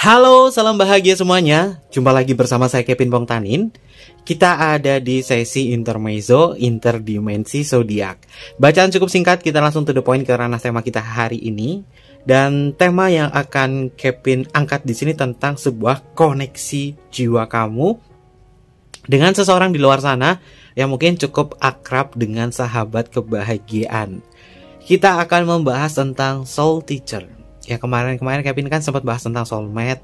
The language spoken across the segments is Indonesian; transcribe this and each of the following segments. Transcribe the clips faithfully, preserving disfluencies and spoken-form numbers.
Halo, salam bahagia semuanya. Jumpa lagi bersama saya Kevin Pongtanin. Kita ada di sesi intermezzo interdimensi zodiak. Bacaan cukup singkat, kita langsung to the point ke ranah tema kita hari ini. Dan tema yang akan Kevin angkat di sini tentang sebuah koneksi jiwa kamu dengan seseorang di luar sana yang mungkin cukup akrab dengan sahabat kebahagiaan. Kita akan membahas tentang soul teacher. Ya kemarin-kemarin Kevin kan sempat bahas tentang soulmate,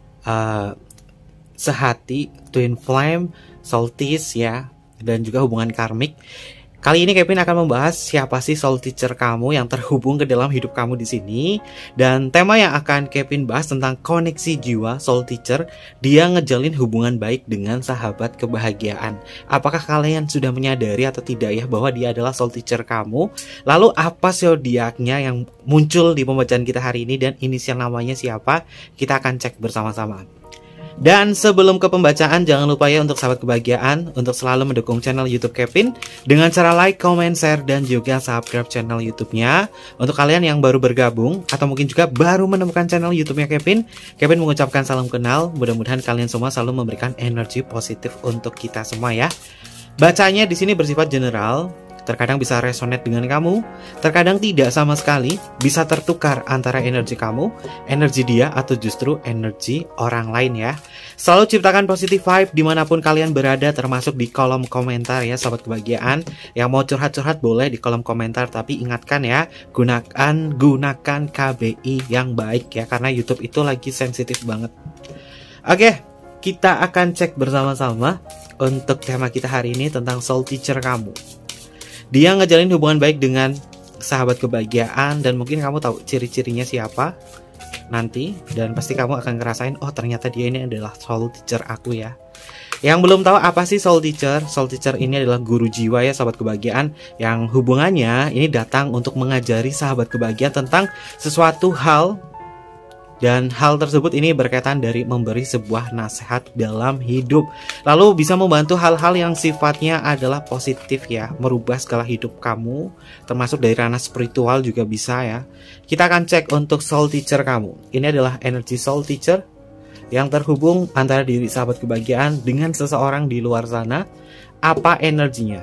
uh, sehati, twin flame, soultice ya, dan juga hubungan karmik. Kali ini Kevin akan membahas siapa sih soul teacher kamu yang terhubung ke dalam hidup kamu di sini. Dan tema yang akan Kevin bahas tentang koneksi jiwa soul teacher. Dia ngejalin hubungan baik dengan sahabat kebahagiaan. Apakah kalian sudah menyadari atau tidak ya bahwa dia adalah soul teacher kamu? Lalu apa zodiaknya yang muncul di pembacaan kita hari ini dan inisial namanya siapa? Kita akan cek bersama-sama. Dan sebelum ke pembacaan, jangan lupa ya untuk sahabat kebahagiaan untuk selalu mendukung channel YouTube Kevin dengan cara like, comment, share, dan juga subscribe channel YouTube-nya. Untuk kalian yang baru bergabung atau mungkin juga baru menemukan channel YouTube-nya Kevin, Kevin mengucapkan salam kenal. Mudah-mudahan kalian semua selalu memberikan energi positif untuk kita semua ya. Bacanya di sini bersifat general. Terkadang bisa resonate dengan kamu, terkadang tidak sama sekali, bisa tertukar antara energi kamu, energi dia, atau justru energi orang lain ya. Selalu ciptakan positive vibe dimanapun kalian berada, termasuk di kolom komentar ya sahabat kebahagiaan. Yang mau curhat-curhat boleh di kolom komentar, tapi ingatkan ya, gunakan gunakan K B I yang baik ya, karena YouTube itu lagi sensitif banget. Oke, kita akan cek bersama-sama untuk tema kita hari ini tentang soul teacher kamu. Dia ngejalin hubungan baik dengan sahabat kebahagiaan dan mungkin kamu tahu ciri-cirinya siapa nanti, dan pasti kamu akan ngerasain oh ternyata dia ini adalah soul teacher aku ya. Yang belum tahu apa sih soul teacher? Soul teacher ini adalah guru jiwa ya sahabat kebahagiaan, yang hubungannya ini datang untuk mengajari sahabat kebahagiaan tentang sesuatu hal. Dan hal tersebut ini berkaitan dari memberi sebuah nasihat dalam hidup. Lalu bisa membantu hal-hal yang sifatnya adalah positif ya, merubah segala hidup kamu, termasuk dari ranah spiritual juga bisa ya. Kita akan cek untuk soul teacher kamu. Ini adalah energi soul teacher yang terhubung antara diri sahabat kebahagiaan dengan seseorang di luar sana. Apa energinya?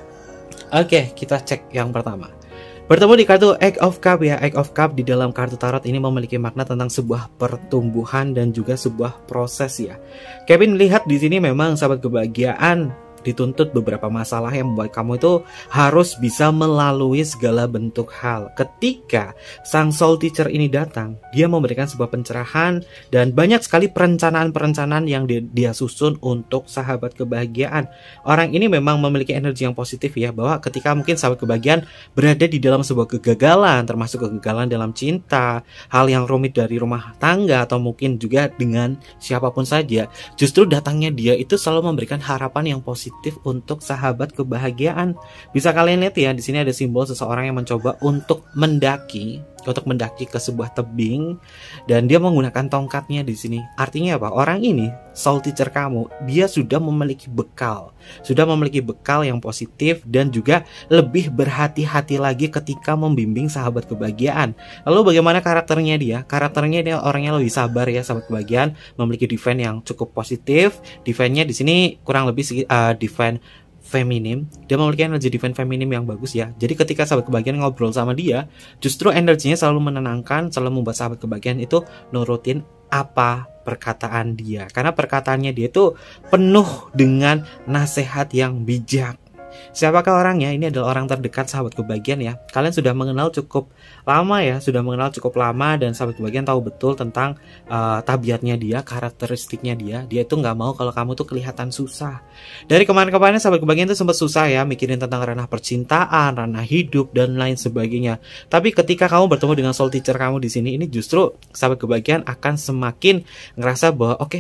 Oke, kita cek yang pertama. Bertemu di kartu Eight of Cup ya. Eight of Cup di dalam kartu tarot ini memiliki makna tentang sebuah pertumbuhan dan juga sebuah proses ya. Kevin lihat di sini memang sahabat kebahagiaan dituntut beberapa masalah yang membuat kamu itu harus bisa melalui segala bentuk hal. Ketika sang soul teacher ini datang, dia memberikan sebuah pencerahan dan banyak sekali perencanaan-perencanaan yang dia, dia susun untuk sahabat kebahagiaan. Orang ini memang memiliki energi yang positif ya, bahwa ketika mungkin sahabat kebahagiaan berada di dalam sebuah kegagalan, termasuk kegagalan dalam cinta, hal yang rumit dari rumah tangga, atau mungkin juga dengan siapapun saja, justru datangnya dia itu selalu memberikan harapan yang positif untuk sahabat kebahagiaan. Bisa kalian lihat ya, di sini ada simbol seseorang yang mencoba untuk mendaki, untuk mendaki ke sebuah tebing, dan dia menggunakan tongkatnya di sini. Artinya apa? Orang ini, soul teacher kamu, dia sudah memiliki bekal, sudah memiliki bekal yang positif dan juga lebih berhati-hati lagi ketika membimbing sahabat kebahagiaan. Lalu bagaimana karakternya dia? Karakternya dia orangnya lebih sabar ya sahabat kebahagiaan, memiliki defense yang cukup positif. Defense-nya di sini kurang lebih uh, defense feminim. Dia memiliki energi divine feminim yang bagus ya. Jadi ketika sahabat kebahagiaan ngobrol sama dia, justru energinya selalu menenangkan, selalu membuat sahabat kebahagiaan itu nurutin apa perkataan dia. Karena perkataannya dia itu penuh dengan nasihat yang bijak. Siapakah orangnya? Ini adalah orang terdekat sahabat kebahagiaan ya. Kalian sudah mengenal cukup lama ya, sudah mengenal cukup lama, dan sahabat kebahagiaan tahu betul tentang uh, tabiatnya dia, karakteristiknya dia. Dia itu nggak mau kalau kamu tuh kelihatan susah. Dari kemarin-kemarin sahabat kebahagiaan itu sempat susah ya, mikirin tentang ranah percintaan, ranah hidup, dan lain sebagainya. Tapi ketika kamu bertemu dengan soul teacher kamu di sini, ini justru sahabat kebahagiaan akan semakin ngerasa bahwa oke, okay,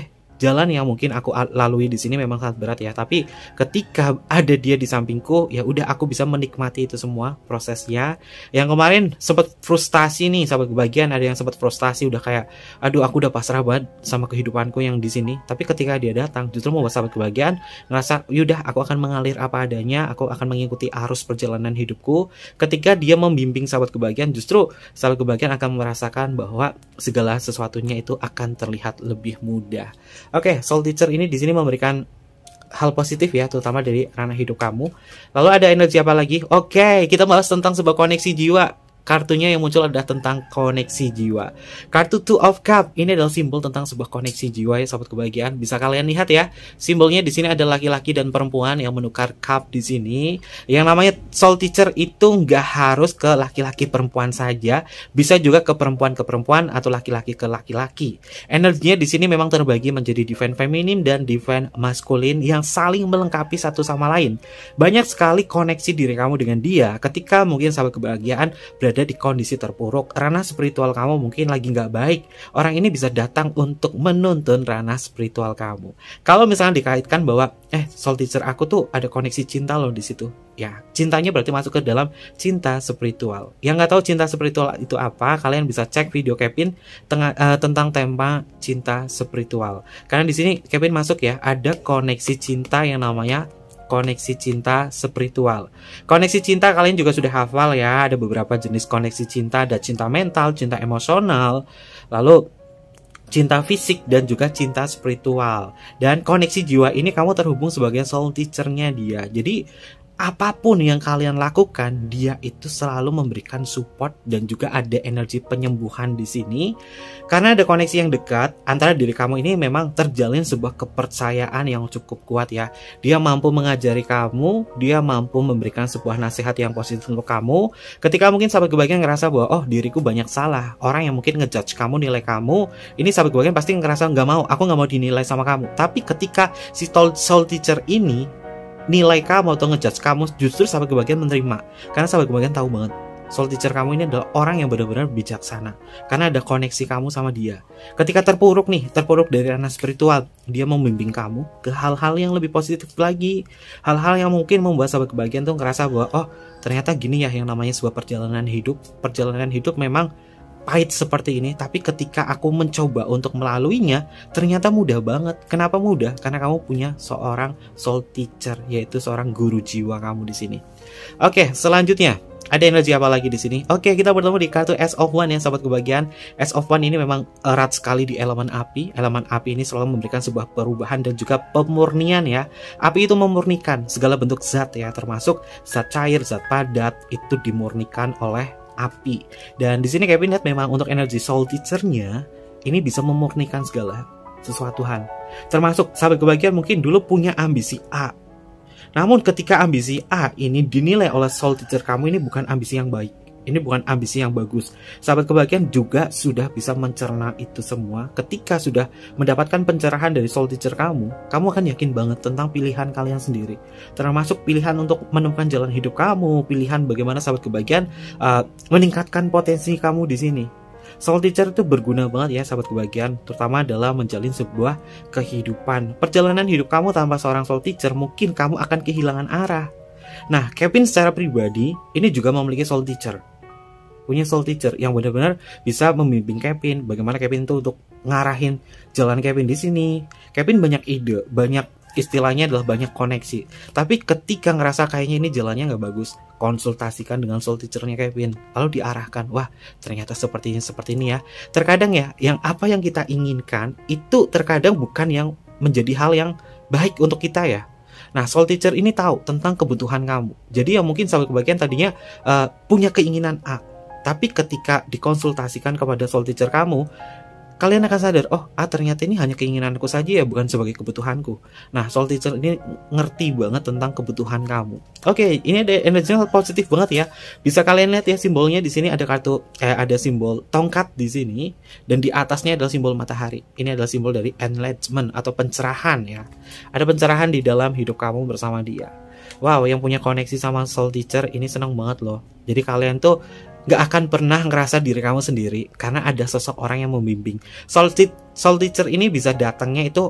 jalan yang mungkin aku lalui di sini memang sangat berat ya, tapi ketika ada dia di sampingku, ya udah aku bisa menikmati itu semua prosesnya. Yang kemarin sempat frustasi nih sahabat kebahagiaan, ada yang sempat frustasi udah kayak aduh aku udah pasrah banget sama kehidupanku yang di sini. Tapi ketika dia datang justru membuat sahabat kebahagiaan ngerasa yaudah aku akan mengalir apa adanya, aku akan mengikuti arus perjalanan hidupku. Ketika dia membimbing sahabat kebahagiaan, justru sahabat kebahagiaan akan merasakan bahwa segala sesuatunya itu akan terlihat lebih mudah. Oke, soul teacher ini di sini memberikan hal positif ya, terutama dari ranah hidup kamu. Lalu ada energi apa lagi? Oke, kita bahas tentang sebuah koneksi jiwa. Kartunya yang muncul adalah tentang koneksi jiwa. Kartu Two of Cup ini adalah simbol tentang sebuah koneksi jiwa ya sahabat kebahagiaan. Bisa kalian lihat ya, simbolnya di sini ada laki-laki dan perempuan yang menukar cup di sini. Yang namanya soul teacher itu nggak harus ke laki-laki perempuan saja, bisa juga ke perempuan ke perempuan atau laki-laki ke laki-laki. Energinya di sini memang terbagi menjadi divine feminim dan divine maskulin yang saling melengkapi satu sama lain. Banyak sekali koneksi diri kamu dengan dia ketika mungkin sahabat kebahagiaan ada di kondisi terpuruk, ranah spiritual kamu mungkin lagi nggak baik. Orang ini bisa datang untuk menuntun ranah spiritual kamu. Kalau misalnya dikaitkan bahwa eh soul teacher aku tuh ada koneksi cinta loh di situ, ya cintanya berarti masuk ke dalam cinta spiritual. Yang nggak tahu cinta spiritual itu apa, kalian bisa cek video Kevin tengah, uh, tentang tema cinta spiritual. Karena di sini Kevin masuk ya, ada koneksi cinta yang namanya koneksi cinta spiritual. Koneksi cinta kalian juga sudah hafal ya, ada beberapa jenis koneksi cinta, ada cinta mental, cinta emosional, lalu cinta fisik dan juga cinta spiritual. Dan koneksi jiwa ini kamu terhubung sebagai soul teacher-nya dia. Jadi apapun yang kalian lakukan, dia itu selalu memberikan support dan juga ada energi penyembuhan di sini. Karena ada koneksi yang dekat antara diri kamu ini memang terjalin sebuah kepercayaan yang cukup kuat ya. Dia mampu mengajari kamu, dia mampu memberikan sebuah nasihat yang positif untuk kamu. Ketika mungkin sahabat kebahagiaan ngerasa bahwa oh diriku banyak salah, orang yang mungkin ngejudge kamu, nilai kamu, ini sahabat kebahagiaan pasti ngerasa nggak mau, aku nggak mau dinilai sama kamu. Tapi ketika si soul teacher ini nilai kamu atau ngejudge kamu, justru sahabat kebahagiaan menerima. Karena sahabat kebahagiaan tahu banget soul teacher kamu ini adalah orang yang benar-benar bijaksana. Karena ada koneksi kamu sama dia. Ketika terpuruk nih, terpuruk dari ranah spiritual, dia membimbing kamu ke hal-hal yang lebih positif lagi. Hal-hal yang mungkin membuat sahabat kebahagiaan tuh ngerasa bahwa oh ternyata gini ya yang namanya sebuah perjalanan hidup. Perjalanan hidup memang pahit seperti ini, tapi ketika aku mencoba untuk melaluinya, ternyata mudah banget. Kenapa mudah? Karena kamu punya seorang soul teacher, yaitu seorang guru jiwa kamu di sini. Oke, selanjutnya ada energi apa lagi di sini? Oke, kita bertemu di kartu Ace of Wands ya sahabat kebahagiaan. Ace of Wands ini memang erat sekali di elemen api. Elemen api ini selalu memberikan sebuah perubahan dan juga pemurnian ya. Api itu memurnikan segala bentuk zat ya, termasuk zat cair, zat padat, itu dimurnikan oleh api. Dan di sini Kevin lihat memang untuk energi soul teacher-nya ini bisa memurnikan segala sesuatu hal. Termasuk sahabat kebahagiaan mungkin dulu punya ambisi A. Namun ketika ambisi A ini dinilai oleh soul teacher kamu, ini bukan ambisi yang baik. Ini bukan ambisi yang bagus. Sahabat kebahagiaan juga sudah bisa mencerna itu semua. Ketika sudah mendapatkan pencerahan dari soul teacher kamu, kamu akan yakin banget tentang pilihan kalian sendiri. Termasuk pilihan untuk menemukan jalan hidup kamu, pilihan bagaimana sahabat kebahagiaan uh, meningkatkan potensi kamu di sini. Soul teacher itu berguna banget ya sahabat kebahagiaan, terutama dalam menjalin sebuah kehidupan. Perjalanan hidup kamu tanpa seorang soul teacher, mungkin kamu akan kehilangan arah. Nah, Kevin secara pribadi ini juga memiliki soul teacher. Punya soul teacher yang benar-benar bisa membimbing Kevin bagaimana Kevin itu untuk ngarahin jalan Kevin di sini. Kevin banyak ide, banyak istilahnya adalah banyak koneksi. Tapi ketika ngerasa kayaknya ini jalannya nggak bagus, konsultasikan dengan soul teachernya Kevin, lalu diarahkan. Wah, ternyata seperti ini seperti ini ya. Terkadang ya, yang apa yang kita inginkan itu terkadang bukan yang menjadi hal yang baik untuk kita ya. Nah, soul teacher ini tahu tentang kebutuhan kamu. Jadi yang mungkin sahabat kebahagiaan tadinya uh, punya keinginan A, tapi ketika dikonsultasikan kepada soul teacher kamu, kalian akan sadar, oh ah ternyata ini hanya keinginanku saja ya, bukan sebagai kebutuhanku. Nah, soul teacher ini ngerti banget tentang kebutuhan kamu. Oke, ini ada energi positif banget ya. Bisa kalian lihat ya simbolnya di sini ada kartu, eh, ada simbol tongkat di sini dan di atasnya adalah simbol matahari. Ini adalah simbol dari enlightenment atau pencerahan ya. Ada pencerahan di dalam hidup kamu bersama dia. Wow, yang punya koneksi sama soul teacher ini senang banget loh. Jadi kalian tuh gak akan pernah ngerasa diri kamu sendiri karena ada sosok orang yang membimbing. Soul, soul teacher ini bisa datangnya itu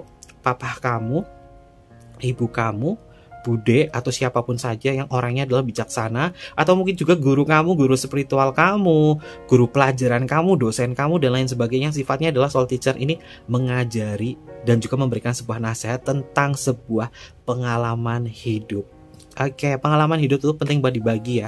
papa kamu, ibu kamu, bude, atau siapapun saja yang orangnya adalah bijaksana, atau mungkin juga guru kamu, guru spiritual kamu, guru pelajaran kamu, dosen kamu, dan lain sebagainya. Sifatnya adalah soul teacher ini mengajari dan juga memberikan sebuah nasihat tentang sebuah pengalaman hidup. Oke, pengalaman hidup itu penting buat dibagi ya.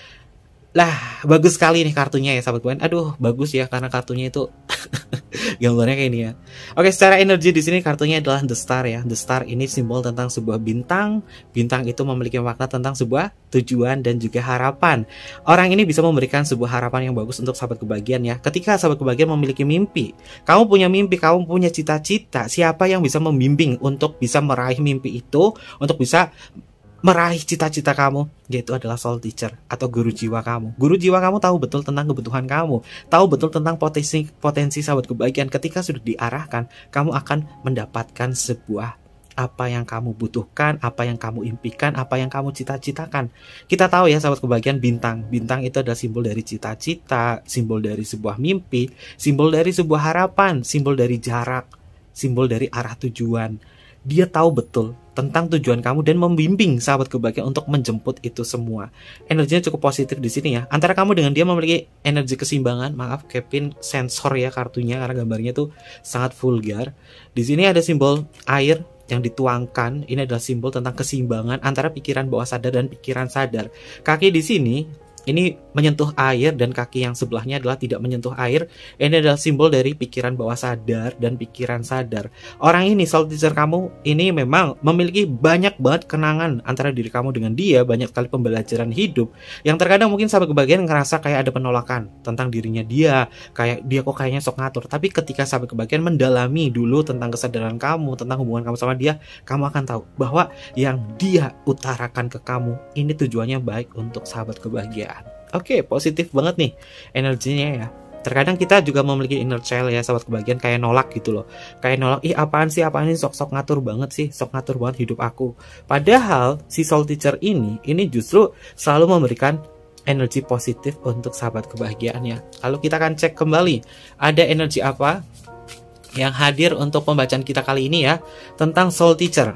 Lah, bagus sekali nih kartunya ya sahabat kebaikan. Aduh, bagus ya karena kartunya itu gambarnya kayak ini ya. Oke, secara energi di sini kartunya adalah The Star ya. The Star ini simbol tentang sebuah bintang. Bintang itu memiliki makna tentang sebuah tujuan dan juga harapan. Orang ini bisa memberikan sebuah harapan yang bagus untuk sahabat kebahagiaan ya. Ketika sahabat kebahagiaan memiliki mimpi, kamu punya mimpi, kamu punya cita-cita, siapa yang bisa membimbing untuk bisa meraih mimpi itu, untuk bisa meraih cita-cita kamu, yaitu adalah soul teacher atau guru jiwa kamu. Guru jiwa kamu tahu betul tentang kebutuhan kamu, tahu betul tentang potensi potensi sahabat kebahagiaan. Ketika sudah diarahkan, kamu akan mendapatkan sebuah apa yang kamu butuhkan, apa yang kamu impikan, apa yang kamu cita-citakan. Kita tahu ya sahabat kebahagiaan, bintang. Bintang itu adalah simbol dari cita-cita, simbol dari sebuah mimpi, simbol dari sebuah harapan, simbol dari jarak, simbol dari arah tujuan. Dia tahu betul tentang tujuan kamu dan membimbing sahabat kebahagiaan untuk menjemput itu semua. Energinya cukup positif di sini ya. Antara kamu dengan dia memiliki energi keseimbangan. Maaf, Kevin sensor ya kartunya karena gambarnya tuh sangat vulgar. Di sini ada simbol air yang dituangkan. Ini adalah simbol tentang keseimbangan antara pikiran bawah sadar dan pikiran sadar. Kaki di sini ini menyentuh air dan kaki yang sebelahnya adalah tidak menyentuh air. Ini adalah simbol dari pikiran bawah sadar dan pikiran sadar. Orang ini, soul teacher kamu, ini memang memiliki banyak banget kenangan antara diri kamu dengan dia. Banyak sekali pembelajaran hidup yang terkadang mungkin sahabat kebahagiaan ngerasa kayak ada penolakan tentang dirinya dia. Kayak dia kok kayaknya sok ngatur. Tapi ketika sahabat kebahagiaan mendalami dulu tentang kesadaran kamu, tentang hubungan kamu sama dia, kamu akan tahu bahwa yang dia utarakan ke kamu ini tujuannya baik untuk sahabat kebahagiaan. Oke, positif banget nih energinya ya. Terkadang kita juga memiliki inner child ya sahabat kebahagiaan, kayak nolak gitu loh. Kayak nolak, ih apaan sih, apaan sih, sok-sok ngatur banget sih, sok ngatur banget hidup aku. Padahal si soul teacher ini, ini justru selalu memberikan energi positif untuk sahabat kebahagiaan ya. Lalu kita akan cek kembali, ada energi apa yang hadir untuk pembacaan kita kali ini ya, tentang soul teacher.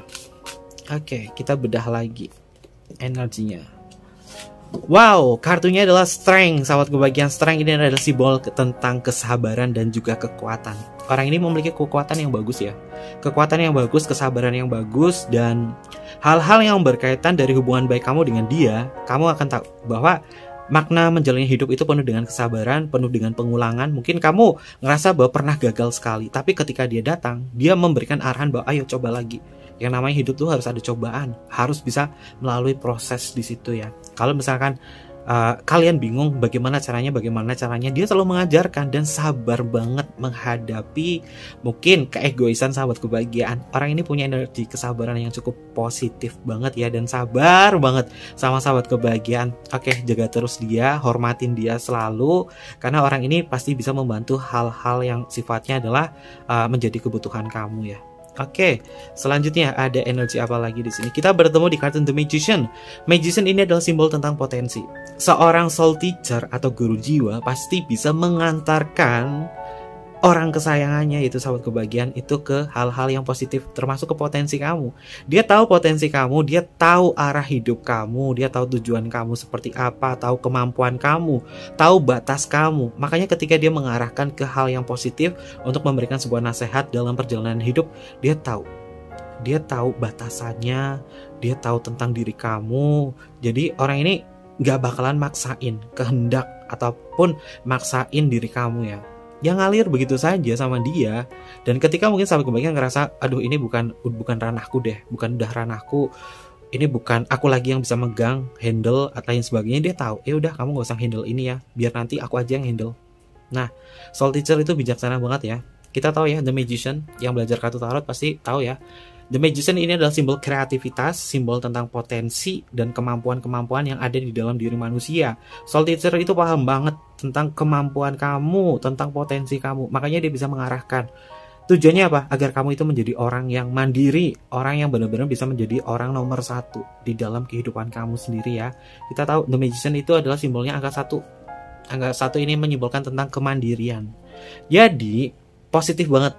Oke, kita bedah lagi energinya. Wow, kartunya adalah strength. Sahabat kebahagiaan, strength ini adalah simbol tentang kesabaran dan juga kekuatan. Orang ini memiliki kekuatan yang bagus ya. Kekuatan yang bagus, kesabaran yang bagus, dan hal-hal yang berkaitan dari hubungan baik kamu dengan dia, kamu akan tahu bahwa makna menjalani hidup itu penuh dengan kesabaran, penuh dengan pengulangan. Mungkin kamu ngerasa bahwa pernah gagal sekali, tapi ketika dia datang, dia memberikan arahan bahwa ayo coba lagi. Yang namanya hidup tuh harus ada cobaan, harus bisa melalui proses di situ ya. Kalau misalkan uh, kalian bingung bagaimana caranya, bagaimana caranya, dia selalu mengajarkan dan sabar banget menghadapi mungkin keegoisan sahabat kebahagiaan. Orang ini punya energi kesabaran yang cukup positif banget ya, dan sabar banget sama sahabat kebahagiaan. Oke, jaga terus dia, hormatin dia selalu, karena orang ini pasti bisa membantu hal-hal yang sifatnya adalah uh, menjadi kebutuhan kamu ya. Oke, selanjutnya ada energi apa lagi di sini? Kita bertemu di kartu The Magician. Magician ini adalah simbol tentang potensi. Seorang soul teacher atau guru jiwa pasti bisa mengantarkan orang kesayangannya, itu sahabat kebahagiaan, itu ke hal-hal yang positif, termasuk ke potensi kamu. Dia tahu potensi kamu, dia tahu arah hidup kamu, dia tahu tujuan kamu seperti apa, tahu kemampuan kamu, tahu batas kamu. Makanya ketika dia mengarahkan ke hal yang positif untuk memberikan sebuah nasihat dalam perjalanan hidup, dia tahu. Dia tahu batasannya, dia tahu tentang diri kamu. Jadi orang ini gak bakalan maksain kehendak ataupun maksain diri kamu ya. Yang ngalir begitu saja sama dia. Dan ketika mungkin sahabat kebahagiaan ngerasa, aduh ini bukan bukan ranahku deh, bukan udah ranahku, ini bukan aku lagi yang bisa megang, handle atau lain sebagainya, dia tahu, ya udah kamu gak usah handle ini ya, biar nanti aku aja yang handle. Nah, soul teacher itu bijaksana banget ya. Kita tahu ya, The Magician yang belajar kartu tarot pasti tahu ya. The Magician ini adalah simbol kreativitas, simbol tentang potensi dan kemampuan-kemampuan yang ada di dalam diri manusia. Soul teacher itu paham banget tentang kemampuan kamu, tentang potensi kamu. Makanya dia bisa mengarahkan. Tujuannya apa? Agar kamu itu menjadi orang yang mandiri, orang yang benar-benar bisa menjadi orang nomor satu di dalam kehidupan kamu sendiri ya. Kita tahu The Magician itu adalah simbolnya angka satu. Angka satu ini menyimbolkan tentang kemandirian. Jadi positif banget.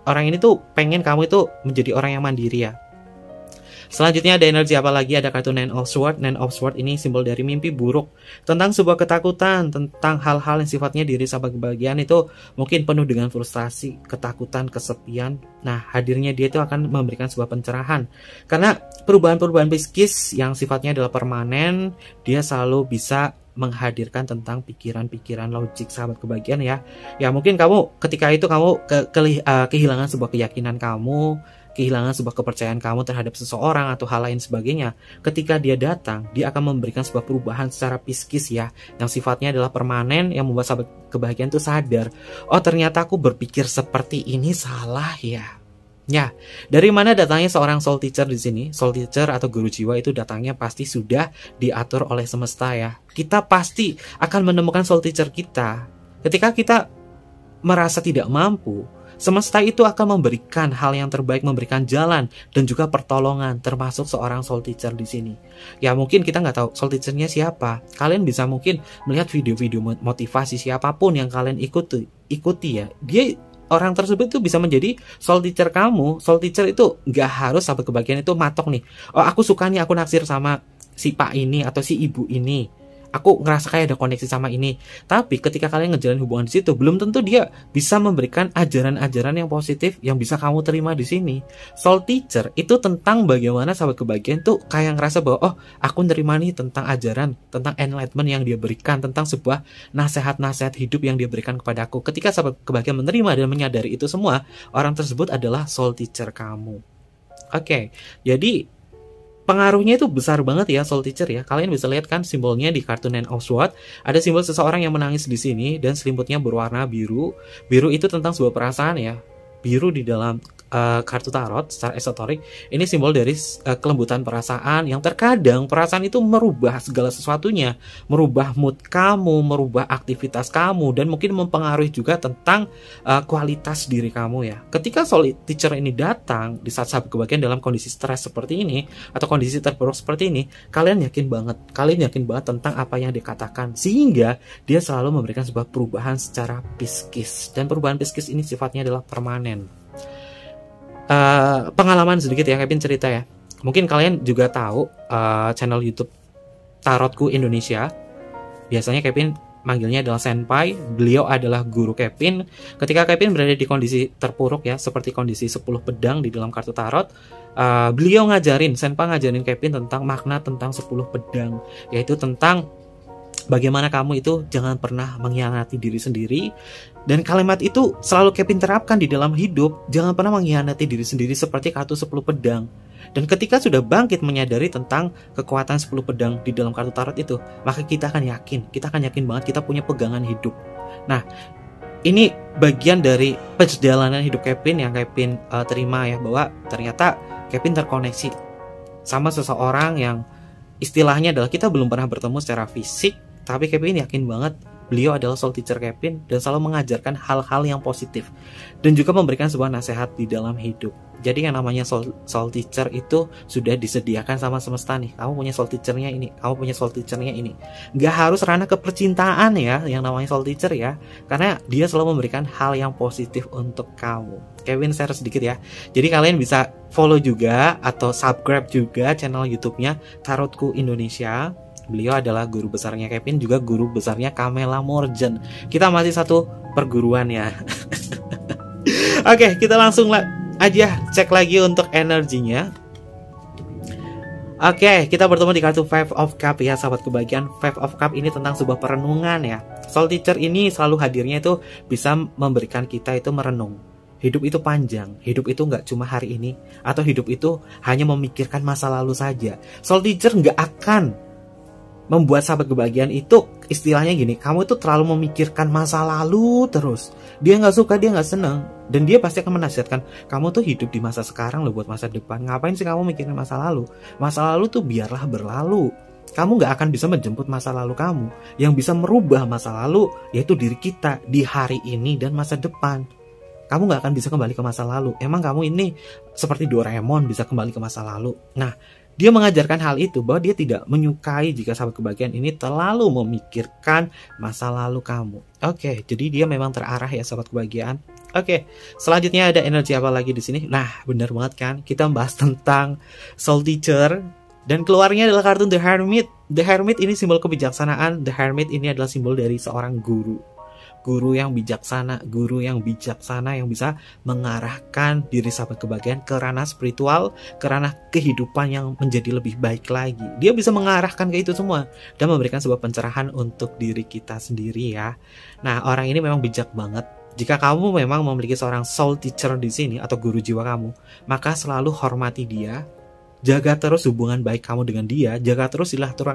orang ini tuh pengen kamu itu menjadi orang yang mandiri ya. Selanjutnya ada energi apa lagi? Ada kartu Nine of Swords. Nine of Swords ini simbol dari mimpi buruk, tentang sebuah ketakutan, tentang hal-hal yang sifatnya diri sahabat kebahagiaan itu mungkin penuh dengan frustasi, ketakutan, kesepian. Nah, hadirnya dia itu akan memberikan sebuah pencerahan. Karena perubahan-perubahan psikis yang sifatnya adalah permanen, dia selalu bisa menghadirkan tentang pikiran-pikiran logik sahabat kebahagiaan ya. Ya mungkin kamu ketika itu kamu ke, ke, uh, kehilangan sebuah keyakinan kamu, kehilangan sebuah kepercayaan kamu terhadap seseorang atau hal lain sebagainya. Ketika dia datang, dia akan memberikan sebuah perubahan secara psikis ya, yang sifatnya adalah permanen, yang membuat sahabat kebahagiaan itu sadar, oh ternyata aku berpikir seperti ini salah ya. Ya, dari mana datangnya seorang soul teacher di sini? Soul teacher atau guru jiwa itu datangnya pasti sudah diatur oleh semesta ya. Kita pasti akan menemukan soul teacher kita. Ketika kita merasa tidak mampu, semesta itu akan memberikan hal yang terbaik, memberikan jalan dan juga pertolongan, termasuk seorang soul teacher di sini. Ya mungkin kita nggak tahu soul teachernya siapa. Kalian bisa mungkin melihat video-video motivasi siapapun yang kalian ikuti, ikuti ya. Dia orang tersebut itu bisa menjadi soul teacher kamu. Soul teacher itu nggak harus sahabat kebahagiaan itu matok nih. Oh aku suka nih, aku naksir sama si pak ini atau si ibu ini. Aku ngerasa kayak ada koneksi sama ini. Tapi ketika kalian ngejalan hubungan di situ, belum tentu dia bisa memberikan ajaran-ajaran yang positif yang bisa kamu terima di sini. Soul teacher itu tentang bagaimana sahabat kebahagiaan tuh kayak ngerasa bahwa oh, aku nerima nih tentang ajaran, tentang enlightenment yang dia berikan, tentang sebuah nasihat-nasihat hidup yang dia berikan kepada aku. Ketika sahabat kebahagiaan menerima dan menyadari itu semua, orang tersebut adalah soul teacher kamu. Oke, okay, jadi pengaruhnya itu besar banget ya soul teacher ya. Kalian bisa lihat kan simbolnya di kartu Nine of Swords. Ada simbol seseorang yang menangis di sini dan selimutnya berwarna biru. Biru itu tentang sebuah perasaan ya. Biru di dalam uh, kartu tarot secara esoterik ini simbol dari uh, kelembutan perasaan yang terkadang perasaan itu merubah segala sesuatunya, merubah mood kamu, merubah aktivitas kamu dan mungkin mempengaruhi juga tentang uh, kualitas diri kamu ya. Ketika soul teacher ini datang di saat sahabat kebahagiaan dalam kondisi stres seperti ini atau kondisi terpuruk seperti ini, kalian yakin banget, kalian yakin banget tentang apa yang dikatakan sehingga dia selalu memberikan sebuah perubahan secara psikis dan perubahan psikis ini sifatnya adalah permanen. Uh, pengalaman sedikit ya, Kevin cerita ya. Mungkin kalian juga tahu uh, channel YouTube Tarotku Indonesia. Biasanya Kevin manggilnya adalah senpai. Beliau adalah guru Kevin. Ketika Kevin berada di kondisi terpuruk ya, seperti kondisi sepuluh pedang di dalam kartu tarot, uh, beliau ngajarin, senpai ngajarin Kevin tentang makna tentang sepuluh pedang, yaitu tentang bagaimana kamu itu jangan pernah mengkhianati diri sendiri. Dan kalimat itu selalu Kevin terapkan di dalam hidup. Jangan pernah mengkhianati diri sendiri seperti kartu sepuluh pedang. Dan ketika sudah bangkit menyadari tentang kekuatan sepuluh pedang di dalam kartu tarot itu, maka kita akan yakin, kita akan yakin banget kita punya pegangan hidup. Nah, ini bagian dari perjalanan hidup Kevin yang Kevin uh, terima ya, bahwa ternyata Kevin terkoneksi sama seseorang yang istilahnya adalah kita belum pernah bertemu secara fisik, tapi Kevin yakin banget beliau adalah soul teacher Kevin dan selalu mengajarkan hal-hal yang positif dan juga memberikan sebuah nasihat di dalam hidup. Jadi yang namanya soul, soul teacher itu sudah disediakan sama semesta nih. Kamu punya soul teachernya ini, kamu punya soul teachernya ini. Gak harus ranah kepercintaan ya yang namanya soul teacher ya, karena dia selalu memberikan hal yang positif untuk kamu. Kevin share sedikit ya. Jadi kalian bisa follow juga atau subscribe juga channel YouTube-nya Tarotku Indonesia. Beliau adalah guru besarnya Kevin, juga guru besarnya Kamela Morgan. Kita masih satu perguruan ya. Oke, kita langsung lah aja cek lagi untuk energinya. Oke, kita bertemu di kartu Five of Cup ya, sahabat kebahagiaan. Five of Cup ini tentang sebuah perenungan ya. Soul teacher ini selalu hadirnya itu bisa memberikan kita itu merenung. Hidup itu panjang, hidup itu nggak cuma hari ini, atau hidup itu hanya memikirkan masa lalu saja. Soul teacher nggak akan membuat sahabat kebahagiaan itu istilahnya gini, kamu itu terlalu memikirkan masa lalu terus. Dia nggak suka, dia nggak seneng, dan dia pasti akan menasihatkan kamu tuh hidup di masa sekarang loh buat masa depan. Ngapain sih kamu mikirin masa lalu? Masa lalu tuh biarlah berlalu. Kamu nggak akan bisa menjemput masa lalu kamu. Yang bisa merubah masa lalu yaitu diri kita di hari ini dan masa depan. Kamu nggak akan bisa kembali ke masa lalu. Emang kamu ini seperti Doraemon bisa kembali ke masa lalu? Nah, dia mengajarkan hal itu, bahwa dia tidak menyukai jika sahabat kebahagiaan ini terlalu memikirkan masa lalu kamu. Oke, jadi dia memang terarah ya sahabat kebahagiaan. Oke, selanjutnya ada energi apa lagi di sini? Nah, benar banget kan? Kita bahas tentang Soul Teacher dan keluarnya adalah kartu The Hermit. The Hermit ini simbol kebijaksanaan. The Hermit ini adalah simbol dari seorang guru. Guru yang bijaksana, guru yang bijaksana yang bisa mengarahkan diri sahabat kebahagiaan ke ranah spiritual, ke ranah kehidupan yang menjadi lebih baik lagi. Dia bisa mengarahkan ke itu semua dan memberikan sebuah pencerahan untuk diri kita sendiri ya. Nah, orang ini memang bijak banget. Jika kamu memang memiliki seorang soul teacher di sini atau guru jiwa kamu, maka selalu hormati dia. Jaga terus hubungan baik kamu dengan dia, jaga terus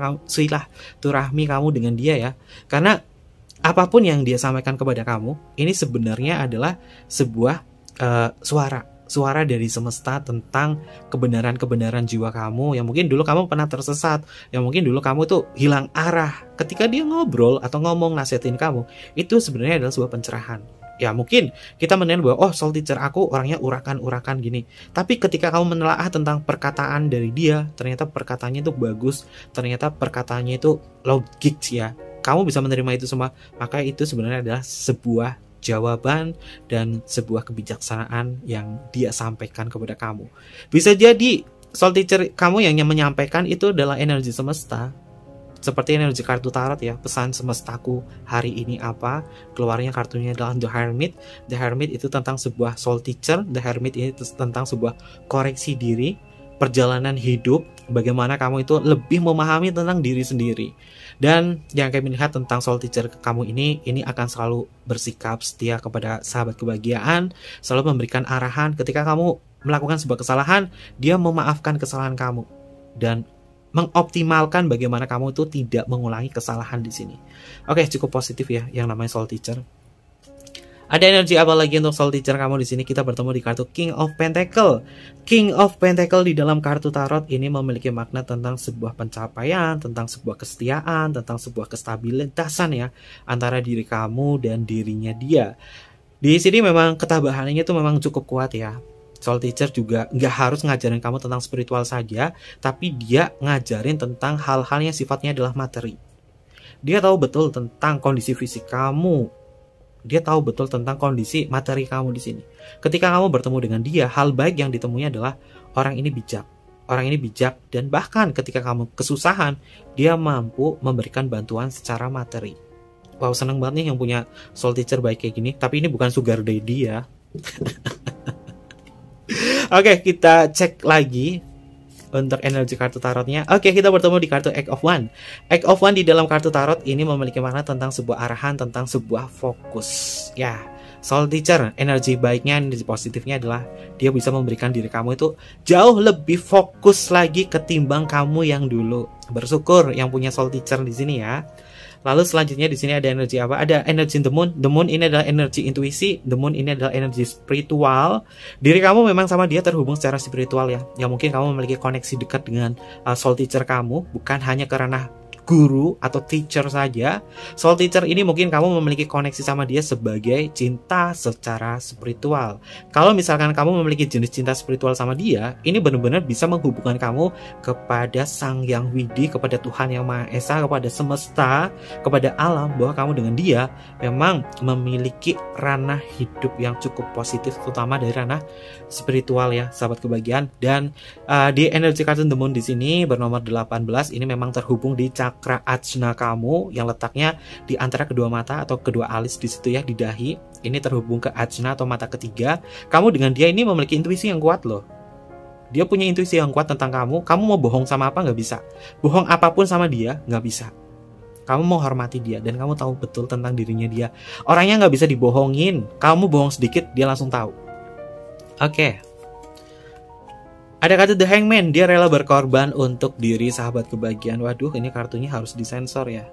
silaturahmi kamu dengan dia ya. Karena apapun yang dia sampaikan kepada kamu, ini sebenarnya adalah sebuah uh, suara. Suara dari semesta tentang kebenaran-kebenaran jiwa kamu. Yang mungkin dulu kamu pernah tersesat. Yang mungkin dulu kamu tuh hilang arah. Ketika dia ngobrol atau ngomong nasihatin kamu, itu sebenarnya adalah sebuah pencerahan. Ya mungkin kita menilai bahwa, oh soul teacher aku orangnya urakan-urakan gini. Tapi ketika kamu menelaah tentang perkataan dari dia, ternyata perkataannya itu bagus. Ternyata perkataannya itu logik ya. Kamu bisa menerima itu semua, maka itu sebenarnya adalah sebuah jawaban dan sebuah kebijaksanaan yang dia sampaikan kepada kamu. Bisa jadi soul teacher kamu yang menyampaikan itu adalah energi semesta. Seperti energi kartu tarot ya, pesan semestaku hari ini apa, keluarnya kartunya adalah The Hermit. The Hermit itu tentang sebuah soul teacher. The Hermit ini tentang sebuah koreksi diri, perjalanan hidup, bagaimana kamu itu lebih memahami tentang diri sendiri. Dan yang kami lihat tentang soul teacher kamu ini, ini akan selalu bersikap setia kepada sahabat kebahagiaan, selalu memberikan arahan ketika kamu melakukan sebuah kesalahan, dia memaafkan kesalahan kamu dan mengoptimalkan bagaimana kamu itu tidak mengulangi kesalahan di sini. Oke, cukup positif ya yang namanya soul teacher. Ada energi apa lagi untuk soul teacher kamu di sini? Kita bertemu di kartu King of Pentacle. King of Pentacle di dalam kartu tarot ini memiliki makna tentang sebuah pencapaian, tentang sebuah kesetiaan, tentang sebuah kestabilitasan ya antara diri kamu dan dirinya dia. Di sini memang ketabahannya itu memang cukup kuat ya. Soul teacher juga nggak harus ngajarin kamu tentang spiritual saja, tapi dia ngajarin tentang hal-hal yang sifatnya adalah materi. Dia tahu betul tentang kondisi fisik kamu. Dia tahu betul tentang kondisi materi kamu di sini. Ketika kamu bertemu dengan dia, hal baik yang ditemuinya adalah orang ini bijak. Orang ini bijak dan bahkan ketika kamu kesusahan, dia mampu memberikan bantuan secara materi. Wow, seneng banget nih yang punya soul teacher baik kayak gini. Tapi ini bukan sugar daddy ya. Oke, kita cek lagi untuk energi kartu tarotnya. Oke, kita bertemu di kartu Eight of Wands. Eight of Wands di dalam kartu tarot ini memiliki makna tentang sebuah arahan, tentang sebuah fokus. Ya, soul teacher, energi baiknya, energi positifnya adalah dia bisa memberikan diri kamu itu jauh lebih fokus lagi ketimbang kamu yang dulu. Bersyukur yang punya soul teacher di sini ya. Lalu selanjutnya di sini ada energi apa? Ada energi the moon. The moon ini adalah energi intuisi. The moon ini adalah energi spiritual. Diri kamu memang sama dia terhubung secara spiritual ya. Yang mungkin kamu memiliki koneksi dekat dengan uh, soul teacher kamu, bukan hanya karena guru atau teacher saja. Soul teacher ini mungkin kamu memiliki koneksi sama dia sebagai cinta secara spiritual. Kalau misalkan kamu memiliki jenis cinta spiritual sama dia, ini benar-benar bisa menghubungkan kamu kepada Sang Yang Widi, kepada Tuhan Yang Maha Esa, kepada semesta, kepada alam, bahwa kamu dengan dia memang memiliki ranah hidup yang cukup positif, terutama dari ranah spiritual ya, sahabat kebahagiaan. Dan uh, di energi kartu The Moon di sini bernomor delapan belas ini memang terhubung di cakra ajna kamu yang letaknya di antara kedua mata atau kedua alis di situ ya, di dahi. Ini terhubung ke ajna atau mata ketiga. Kamu dengan dia ini memiliki intuisi yang kuat loh. Dia punya intuisi yang kuat tentang kamu. Kamu mau bohong sama apa nggak bisa. Bohong apapun sama dia nggak bisa. Kamu mau hormati dia dan kamu tahu betul tentang dirinya dia. Orangnya nggak bisa dibohongin. Kamu bohong sedikit dia langsung tahu. Oke. Okay. Ada kartu The Hangman, dia rela berkorban untuk diri sahabat kebahagiaan. Waduh, ini kartunya harus disensor ya.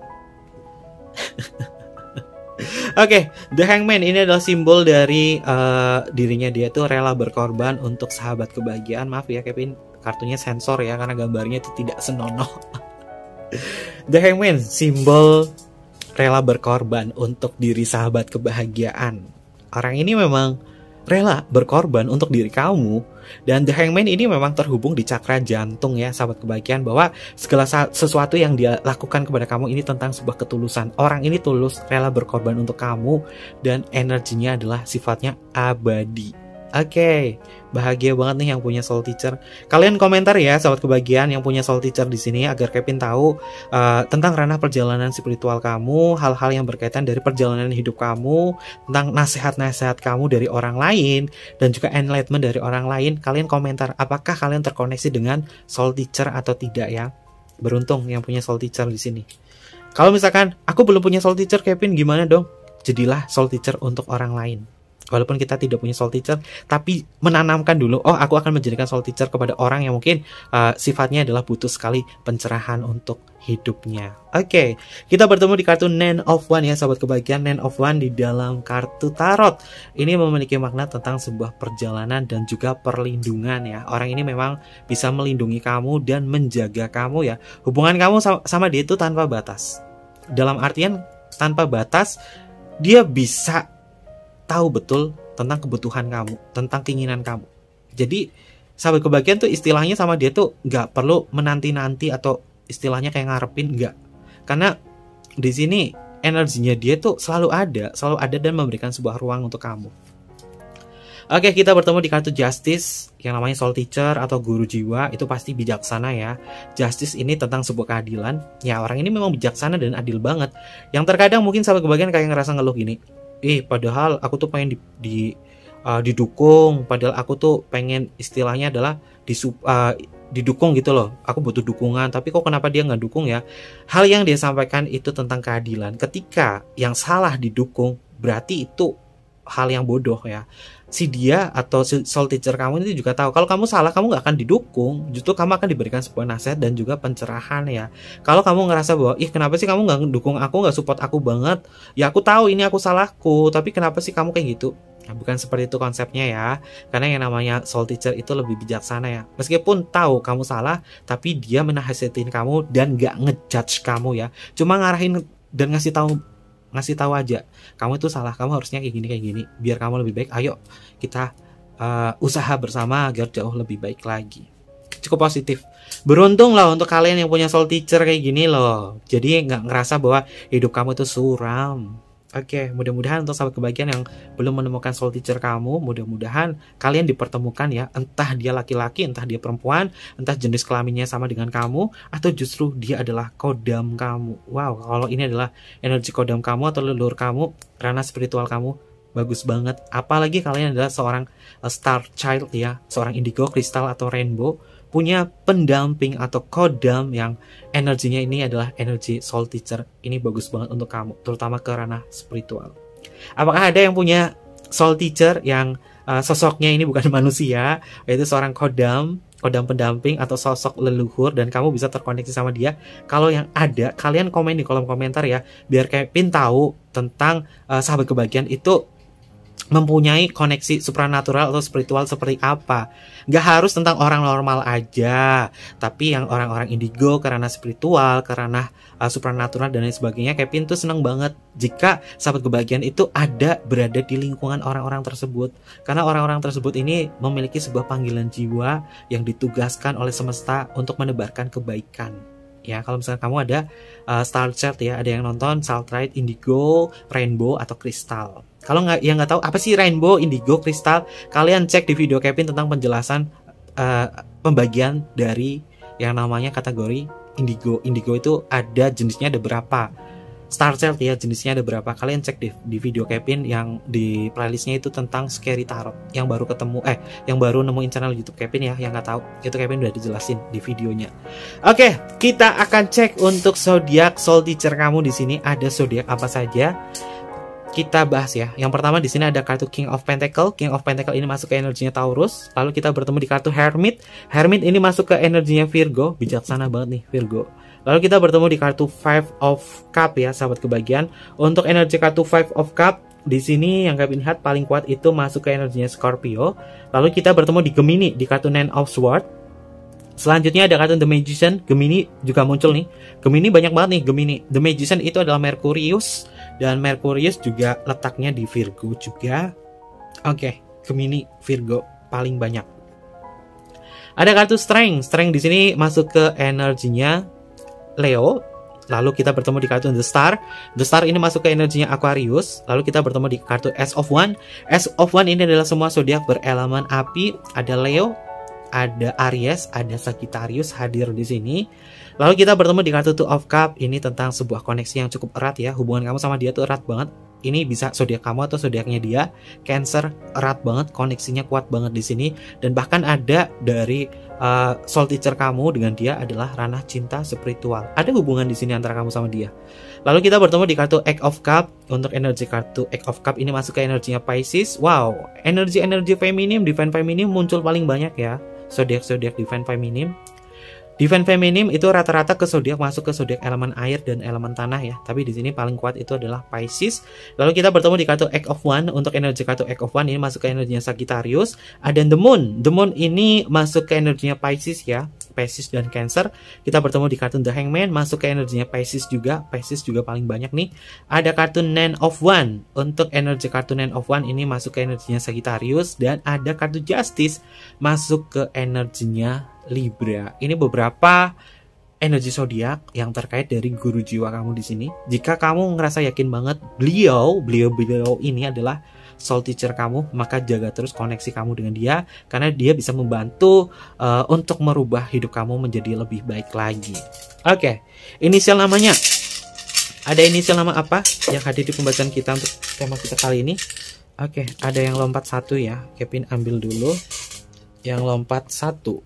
Oke, okay, The Hangman ini adalah simbol dari uh, dirinya dia tuh rela berkorban untuk sahabat kebahagiaan. Maaf ya Kevin, kartunya sensor ya karena gambarnya itu tidak senonoh. The Hangman, simbol rela berkorban untuk diri sahabat kebahagiaan. Orang ini memang rela berkorban untuk diri kamu. Dan The Hangman ini memang terhubung di cakra jantung ya sahabat kebahagiaan, bahwa segala sesuatu yang dia lakukan kepada kamu ini tentang sebuah ketulusan. Orang ini tulus, rela berkorban untuk kamu, dan energinya adalah sifatnya abadi. Oke, okay, bahagia banget nih yang punya soul teacher. Kalian komentar ya sahabat kebahagiaan yang punya soul teacher di sini, agar Kevin tahu uh, tentang ranah perjalanan spiritual kamu, hal-hal yang berkaitan dari perjalanan hidup kamu, tentang nasihat-nasihat kamu dari orang lain, dan juga enlightenment dari orang lain. Kalian komentar apakah kalian terkoneksi dengan soul teacher atau tidak ya. Beruntung yang punya soul teacher di sini. Kalau misalkan aku belum punya soul teacher Kevin, gimana dong? Jadilah soul teacher untuk orang lain. Walaupun kita tidak punya soul teacher, tapi menanamkan dulu, oh aku akan menjadikan soul teacher kepada orang yang mungkin uh, sifatnya adalah butuh sekali pencerahan untuk hidupnya. Oke, okay, kita bertemu di kartu Nine of Wands ya sahabat kebahagiaan. Nine of Wands di dalam kartu tarot ini memiliki makna tentang sebuah perjalanan dan juga perlindungan ya. Orang ini memang bisa melindungi kamu dan menjaga kamu ya. Hubungan kamu sama, sama dia itu tanpa batas. Dalam artian tanpa batas, dia bisa tahu betul tentang kebutuhan kamu, tentang keinginan kamu. Jadi sahabat kebahagiaan tuh istilahnya sama dia tuh nggak perlu menanti-nanti atau istilahnya kayak ngarepin, nggak. Karena di sini energinya dia tuh selalu ada, selalu ada dan memberikan sebuah ruang untuk kamu. Oke, kita bertemu di kartu Justice yang namanya soul teacher atau guru jiwa. Itu pasti bijaksana ya. Justice ini tentang sebuah keadilan. Ya, orang ini memang bijaksana dan adil banget. Yang terkadang mungkin sahabat kebahagiaan kayak ngerasa ngeluh gini, Eh, padahal aku tuh pengen di, di uh, didukung, padahal aku tuh pengen istilahnya adalah di, uh, didukung gitu loh. Aku butuh dukungan, tapi kok kenapa dia nggak dukung ya? Hal yang dia sampaikan itu tentang keadilan. Ketika yang salah didukung, berarti itu hal yang bodoh ya. Si dia atau si soul teacher kamu ini juga tahu kalau kamu salah, kamu nggak akan didukung, justru kamu akan diberikan sebuah nasihat dan juga pencerahan ya. Kalau kamu ngerasa bahwa ih kenapa sih kamu nggak dukung aku, nggak support aku banget, ya aku tahu ini aku salahku, tapi kenapa sih kamu kayak gitu? Nah, bukan seperti itu konsepnya ya. Karena yang namanya soul teacher itu lebih bijaksana ya. Meskipun tahu kamu salah, tapi dia menasihatin kamu dan nggak ngejudge kamu ya. Cuma ngarahin dan ngasih tahu ngasih tahu aja, kamu itu salah, kamu harusnya kayak gini kayak gini biar kamu lebih baik. Ayo kita uh, usaha bersama agar jauh lebih baik lagi. Cukup positif. Beruntung loh untuk kalian yang punya soul teacher kayak gini loh. Jadi nggak ngerasa bahwa hidup kamu itu suram. Oke, mudah-mudahan untuk sahabat kebahagiaan yang belum menemukan soul teacher kamu, mudah-mudahan kalian dipertemukan ya. Entah dia laki-laki, entah dia perempuan, entah jenis kelaminnya sama dengan kamu, atau justru dia adalah kodam kamu. Wow, kalau ini adalah energi kodam kamu atau leluhur kamu, ranah spiritual kamu, bagus banget. Apalagi kalian adalah seorang uh, star child ya, seorang indigo, kristal atau rainbow, punya pendamping atau kodam yang energinya ini adalah energi soul teacher. Ini bagus banget untuk kamu, terutama ke ranah spiritual. Apakah ada yang punya soul teacher yang uh, sosoknya ini bukan manusia, yaitu seorang kodam, kodam pendamping atau sosok leluhur, dan kamu bisa terkoneksi sama dia? Kalau yang ada, kalian komen di kolom komentar ya, biar Kevin tahu tentang uh, sahabat kebahagiaan itu mempunyai koneksi supranatural atau spiritual seperti apa. Gak harus tentang orang normal aja, tapi yang orang-orang indigo karena spiritual, karena uh, supranatural dan lain sebagainya. Kevin tuh seneng banget jika sahabat kebahagiaan itu ada berada di lingkungan orang-orang tersebut, karena orang-orang tersebut ini memiliki sebuah panggilan jiwa yang ditugaskan oleh semesta untuk menebarkan kebaikan. Ya, kalau misalnya kamu ada uh, star chart ya, ada yang nonton Starlight, Indigo, Rainbow atau Kristal. Kalau nggak yang nggak tahu apa sih Rainbow, Indigo, Kristal, kalian cek di video Kevin tentang penjelasan uh, pembagian dari yang namanya kategori Indigo. Indigo itu ada jenisnya, ada berapa. Star chart ya, jenisnya ada berapa. Kalian cek di, di video Kevin yang di playlistnya itu tentang Scary Tarot yang baru ketemu eh yang baru nemuin channel YouTube Kevin ya, yang nggak tahu itu Kevin udah dijelasin di videonya. Oke, kita akan cek untuk zodiak soul teacher kamu di sini. Ada zodiak apa saja? Kita bahas ya. Yang pertama di sini ada kartu King of Pentacle. King of Pentacle ini masuk ke energinya Taurus. Lalu kita bertemu di kartu Hermit. Hermit ini masuk ke energinya Virgo. Bijaksana banget nih Virgo. Lalu kita bertemu di kartu Five of Cup ya, sahabat kebahagiaan. Untuk energi kartu Five of Cup di sini yang kalian lihat paling kuat itu masuk ke energinya Scorpio. Lalu kita bertemu di Gemini di kartu Nine of Swords. Selanjutnya ada kartu The Magician. Gemini juga muncul nih. Gemini banyak banget nih Gemini. The Magician itu adalah Merkurius, dan Merkurius juga letaknya di Virgo juga. Oke, Gemini, Virgo paling banyak. Ada kartu Strength. Strength di sini masuk ke energinya Leo. Lalu kita bertemu di kartu The Star. The Star ini masuk ke energinya Aquarius. Lalu kita bertemu di kartu Ace of One. Ace of One ini adalah semua zodiak berelemen api. Ada Leo, ada Aries, ada Sagittarius hadir di sini. Lalu kita bertemu di kartu Two of Cup. Ini tentang sebuah koneksi yang cukup erat ya. Hubungan kamu sama dia tuh erat banget. Ini bisa zodiak kamu atau zodiaknya dia. Cancer erat banget, koneksinya kuat banget di sini. Dan bahkan ada dari uh, soul teacher kamu dengan dia adalah ranah cinta spiritual. Ada hubungan di sini antara kamu sama dia. Lalu kita bertemu di kartu Eight of Cup. Untuk energi kartu Eight of Cup ini masuk ke energinya Pisces. Wow, energi-energi feminim, divine feminim muncul paling banyak ya. Zodiak-zodiak divine feminim. Divine feminim itu rata-rata ke zodiak masuk ke zodiak elemen air dan elemen tanah ya. Tapi di sini paling kuat itu adalah Pisces. Lalu kita bertemu di kartu Eight of One. Untuk energi kartu Eight of One ini masuk ke energinya Sagittarius. Ada The Moon. The Moon ini masuk ke energinya Pisces ya. Pisces dan Cancer. Kita bertemu di kartu The Hangman, masuk ke energinya Pisces juga. Pisces juga paling banyak nih. Ada kartu Nine of One. Untuk energi kartu Nine of One ini masuk ke energinya Sagittarius. Dan ada kartu Justice masuk ke energinya Libra. Ini beberapa energi zodiak yang terkait dari guru jiwa kamu di sini. Jika kamu ngerasa yakin banget beliau, beliau beliau ini adalah soul teacher kamu, maka jaga terus koneksi kamu dengan dia, karena dia bisa membantu uh, untuk merubah hidup kamu menjadi lebih baik lagi. Oke, okay. Inisial namanya. Ada inisial nama apa yang hadir di pembacaan kita untuk tema kita kali ini? Oke, okay. Ada yang lompat satu ya. Kevin ambil dulu. Yang lompat satu.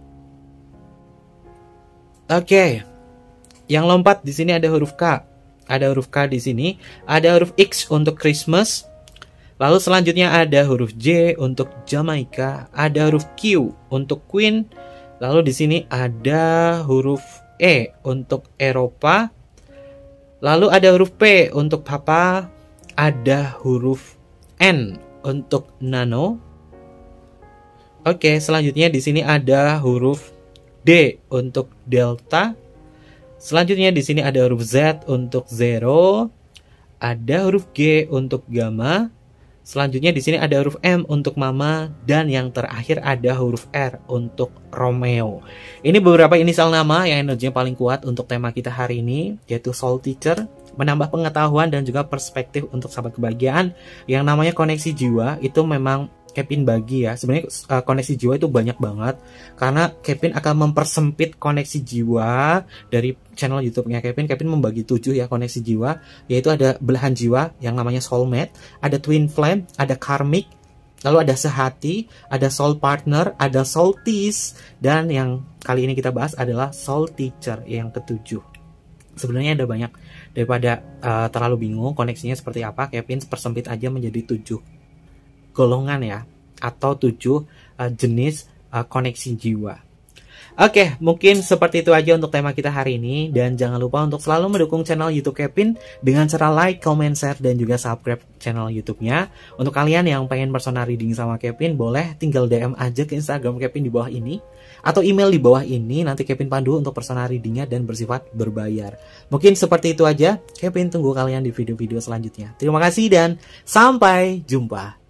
Oke, okay. Yang lompat di sini ada huruf K, ada huruf K di sini, ada huruf X untuk Christmas. Lalu selanjutnya ada huruf J untuk Jamaica, ada huruf Q untuk Queen. Lalu di sini ada huruf E untuk Eropa. Lalu ada huruf P untuk Papa, ada huruf N untuk Nano. Oke, okay, selanjutnya di sini ada huruf D untuk Delta. Selanjutnya di sini ada huruf Z untuk Zero. Ada huruf G untuk Gamma. Selanjutnya di sini ada huruf M untuk Mama, dan yang terakhir ada huruf R untuk Romeo. Ini beberapa inisial nama yang energinya paling kuat untuk tema kita hari ini, yaitu Soul Teacher, menambah pengetahuan dan juga perspektif untuk sahabat kebahagiaan. Yang namanya koneksi jiwa itu memang Kevin bagi ya. Sebenarnya uh, koneksi jiwa itu banyak banget, karena Kevin akan mempersempit koneksi jiwa dari channel YouTube-nya Kevin. Kevin membagi tujuh ya koneksi jiwa, yaitu ada belahan jiwa yang namanya soulmate, ada twin flame, ada karmic, lalu ada sehati, ada soul partner, ada soul tease, dan yang kali ini kita bahas adalah soul teacher yang ketujuh. Sebenarnya ada banyak, daripada uh, terlalu bingung koneksinya seperti apa, Kevin persempit aja menjadi tujuh golongan ya, atau tujuh uh, jenis uh, koneksi jiwa. Oke, mungkin seperti itu aja untuk tema kita hari ini, dan jangan lupa untuk selalu mendukung channel YouTube Kevin dengan cara like, comment, share, dan juga subscribe channel YouTube-nya. Untuk kalian yang pengen personal reading sama Kevin, boleh tinggal D M aja ke Instagram Kevin di bawah ini, atau email di bawah ini, nanti Kevin pandu untuk personal readingnya dan bersifat berbayar. Mungkin seperti itu aja, Kevin tunggu kalian di video-video selanjutnya. Terima kasih dan sampai jumpa.